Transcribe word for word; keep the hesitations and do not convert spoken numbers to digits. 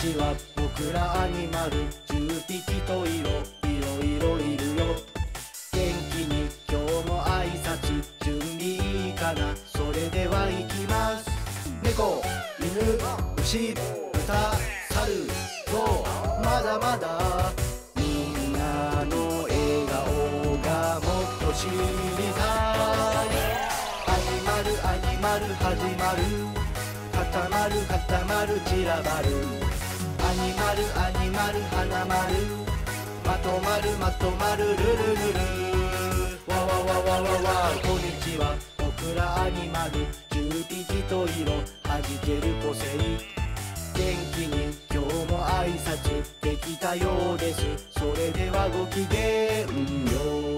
ちは僕らアニマルじゅうぴきといろいろいろいるよ。元気に今日も挨拶準備いいかな。それではいきます。猫、犬、牛、豚、猿、ゾウ、まだまだみんなの笑顔がもっと知りたい。アニマルアニマル始まる。固まる固まる散らばる。アニマルアニマル花丸。まとまるまとまるルルルル。わわわわわわ。こんにちは僕らアニマルじゅうぴきといろはじける個性。元気に今日も挨拶できたようです。それではごきげんよう。